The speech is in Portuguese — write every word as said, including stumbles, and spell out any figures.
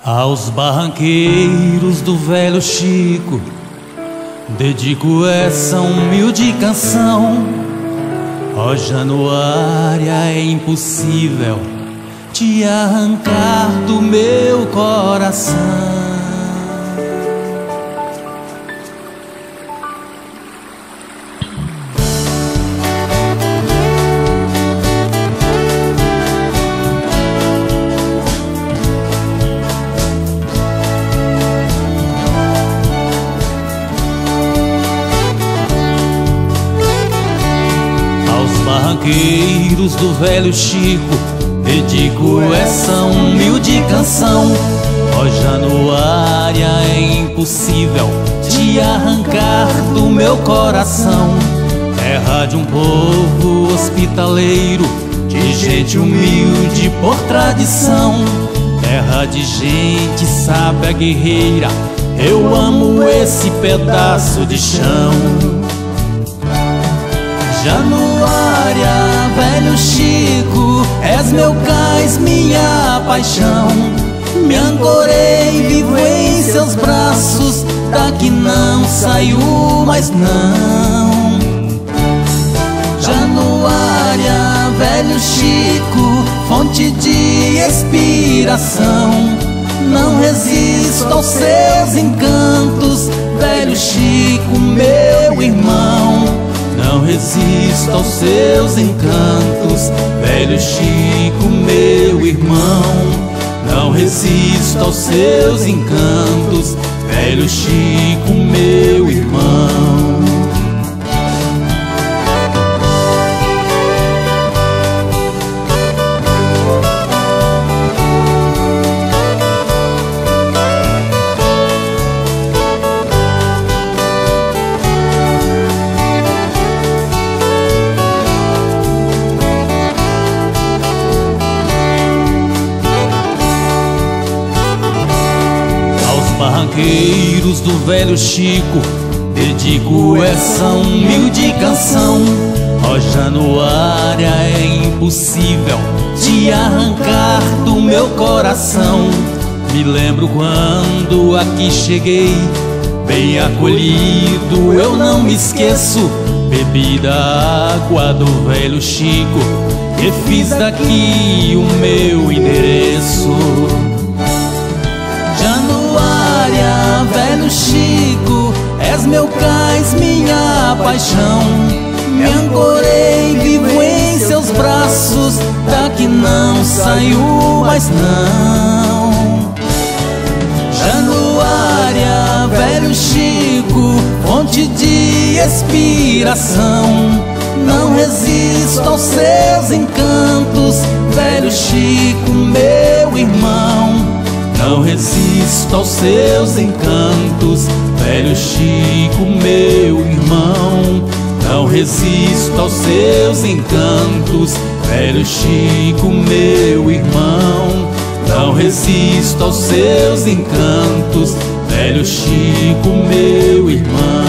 Aos barranqueiros do velho Chico dedico essa humilde canção. Ó Januária, é impossível te arrancar do meu coração. Barranqueiros do velho Chico dedico essa humilde canção. Ó Januária, é impossível te arrancar do meu coração. Terra de um povo hospitaleiro, de gente humilde por tradição. Terra de gente sábia, guerreira, eu amo esse pedaço de chão. Januária, velho Chico, és meu cais, minha paixão. Me ancorei vivo em seus braços, daqui não saio mais não. Januária, velho Chico, fonte de inspiração. Não resisto aos seus encantos, velho Chico, meu irmão. Não resisto aos seus encantos, velho Chico, meu irmão. Não resisto aos seus encantos, velho Chico, meu irmão. Barranqueiros do velho Chico dedico essa humilde canção. Ó Januária, é impossível te arrancar do meu coração. Me lembro quando aqui cheguei, bem acolhido, eu não me esqueço. Bebi da água do velho Chico e fiz daqui o meu endereço. Januária, velho Chico, és meu cais, minha paixão. Me ancorei vivo em seus braços, daqui não saio mais não. Januária, velho Chico, fonte de inspiração. Não resisto aos seus encantos, velho Chico, meu irmão. Não resisto aos seus encantos, velho Chico, meu irmão. Não resisto aos seus encantos, velho Chico, meu irmão. Não resisto aos seus encantos, velho Chico, meu irmão.